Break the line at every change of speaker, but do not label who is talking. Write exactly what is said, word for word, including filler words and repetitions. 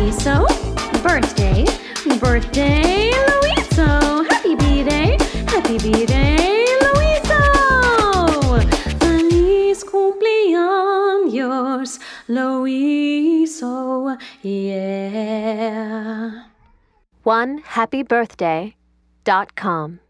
Luiso. Birthday, birthday, Luiso. Happy B-Day, happy B-Day, Luiso. Feliz cumpleaños, Luiso, yeah.
one happy birthday dot com